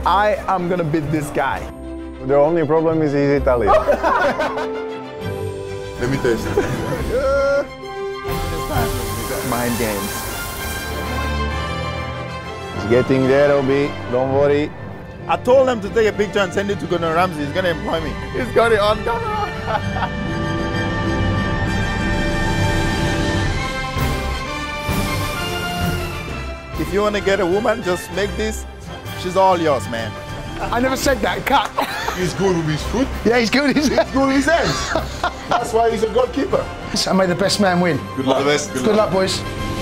I am gonna beat this guy. The only problem is he's Italian. Let me test. Mind games. He's getting there, Obi. Don't worry. I told him to take a picture and send it to Gordon Ramsay. He's gonna employ me. He's got it on camera. If you want to get a woman, just make this. She's all yours, man. I never said that. Cut. He's good with his foot. Yeah, he's good. He's good with his hands. That's why he's a goalkeeper. I made the best man win. Good luck. All the best. Good luck, boys.